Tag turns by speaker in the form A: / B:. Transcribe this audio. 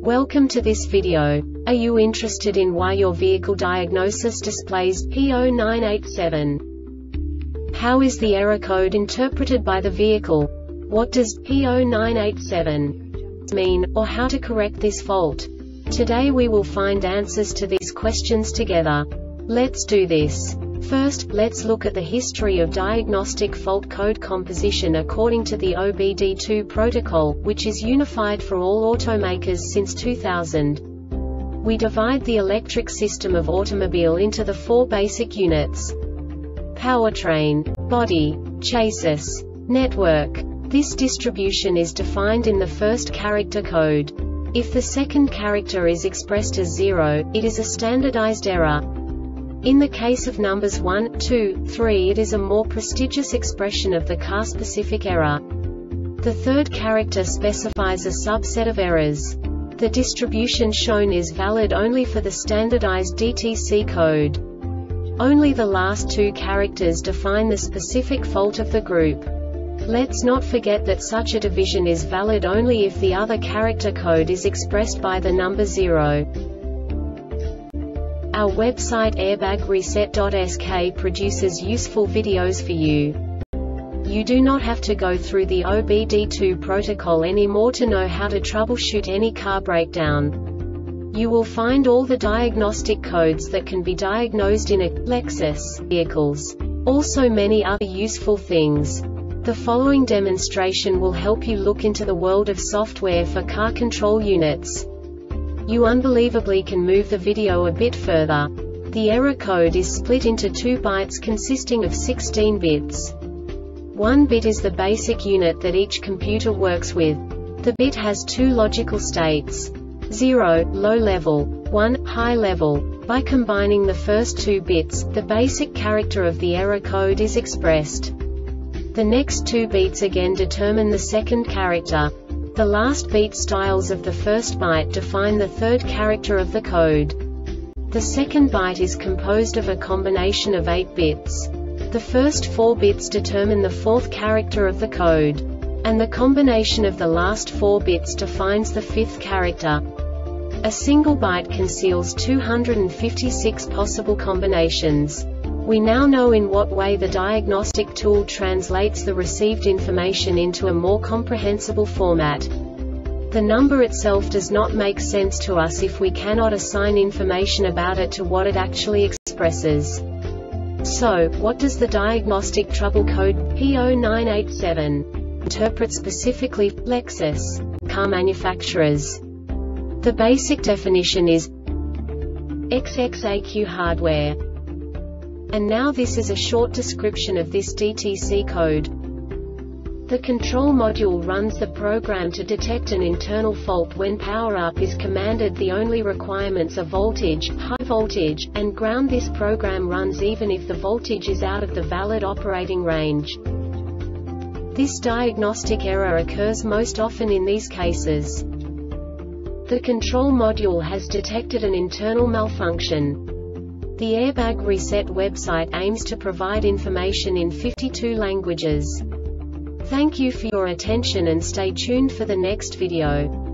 A: Welcome to this video. Are you interested in why your vehicle diagnosis displays P0987? How is the error code interpreted by the vehicle? What does P0987 mean, or how to correct this fault? Today we will find answers to these questions together. Let's do this. First, let's look at the history of diagnostic fault code composition according to the OBD2 protocol, which is unified for all automakers since 2000. We divide the electric system of automobile into the four basic units: powertrain, body, chassis, network. This distribution is defined in the first character code. If the second character is expressed as 0, it is a standardized error. In the case of numbers 1, 2, 3, it is a more prestigious expression of the car-specific error. The third character specifies a subset of errors. The distribution shown is valid only for the standardized DTC code. Only the last two characters define the specific fault of the group. Let's not forget that such a division is valid only if the other character code is expressed by the number 0. Our website airbagreset.sk produces useful videos for you. You do not have to go through the OBD2 protocol anymore to know how to troubleshoot any car breakdown. You will find all the diagnostic codes that can be diagnosed in a Lexus vehicles. Also many other useful things. The following demonstration will help you look into the world of software for car control units. You unbelievably can move the video a bit further. The error code is split into 2 bytes consisting of 16 bits. 1 bit is the basic unit that each computer works with. The bit has 2 logical states: 0, low level, 1, high level. By combining the first 2 bits, the basic character of the error code is expressed. The next 2 beats again determine the second character. The last beat styles of the first byte define the third character of the code. The second byte is composed of a combination of 8 bits. The first 4 bits determine the fourth character of the code. And the combination of the last 4 bits defines the fifth character. A single byte conceals 256 possible combinations. We now know in what way the diagnostic tool translates the received information into a more comprehensible format. The number itself does not make sense to us if we cannot assign information about it to what it actually expresses. So, what does the diagnostic trouble code P0987 interpret specifically for Lexus car manufacturers? The basic definition is XXAQ hardware. And now this is a short description of this DTC code. The control module runs the program to detect an internal fault when power-up is commanded. The only requirements are voltage, high voltage, and ground. This program runs even if the voltage is out of the valid operating range. This diagnostic error occurs most often in these cases. The control module has detected an internal malfunction. The Airbag Reset website aims to provide information in 52 languages. Thank you for your attention and stay tuned for the next video.